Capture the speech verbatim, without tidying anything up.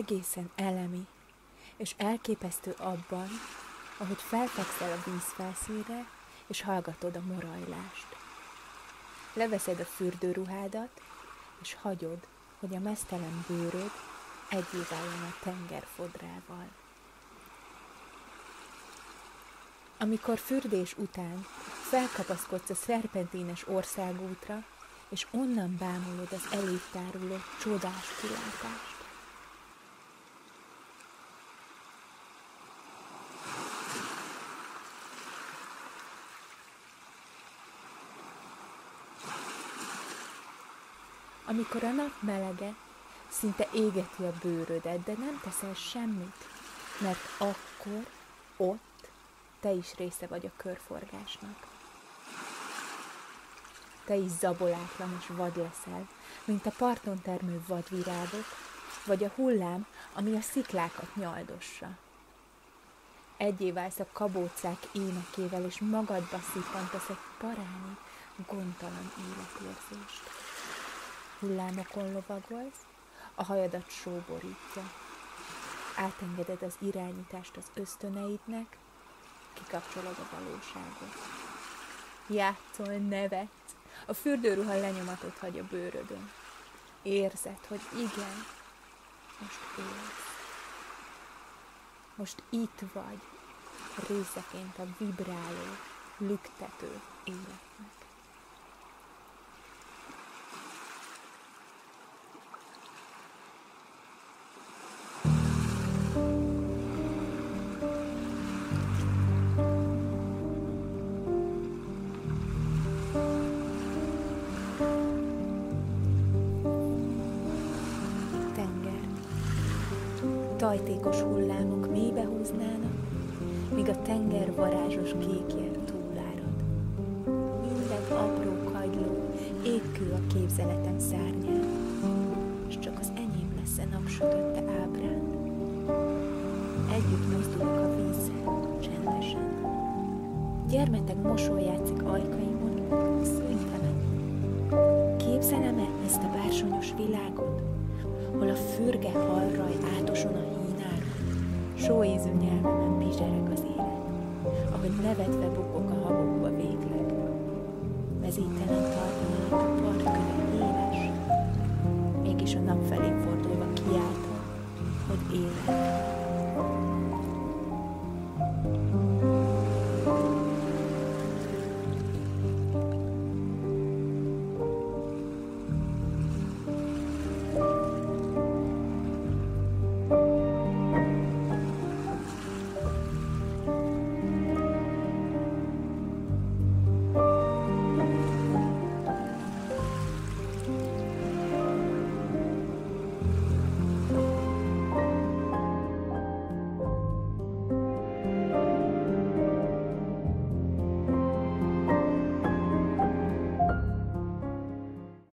egészen elemi, és elképesztő abban, ahogy felfekszel a víz felszínre, és hallgatod a morajlást. Leveszed a fürdőruhádat, és hagyod, hogy a meztelen bőröd egyé váljon a tenger fodrával. Amikor fürdés után felkapaszkodsz a szerpentines országútra, és onnan bámulod az eléd táruló csodás kilátást. Amikor a nap melege szinte égeti a bőrödet, de nem teszel semmit, mert akkor, ott te is része vagy a körforgásnak. Te is zabolátlan és vad leszel, mint a parton termő vadvirágok, vagy a hullám, ami a sziklákat nyaldossa. Egyé válsz a kabócák énekével, és magadba szippantasz egy parányi, gondtalan életérzést. Hullámokon lovagolsz, a hajadat só borítja. Átengeded az irányítást az ösztöneidnek, kikapcsolod a valóságot. Játszol, nevetsz, a fürdőruha lenyomatot hagy a bőrödön. Érzed, hogy igen, most élsz. Most itt vagy, részeként a vibráló, lüktető életnek. Tajtékos hullámok mélybe húznának, míg a tenger varázsos kékjel túlárad. Minden apró kagyló égkő a képzeletem szárnyán, és csak az enyém lesz a napsütötte ábrán. Együtt mozdulok a vízzel, csendesen. Gyermetek mosoly játszik ajkaimon, szüntemen. Képzelem-e ezt a bársonyos világot, hol a fürge halraj átoson a hínáron, sóízű nyelvemen bizsereg az élet, ahogy nevetve bukok a habokba végleg. Mezítelen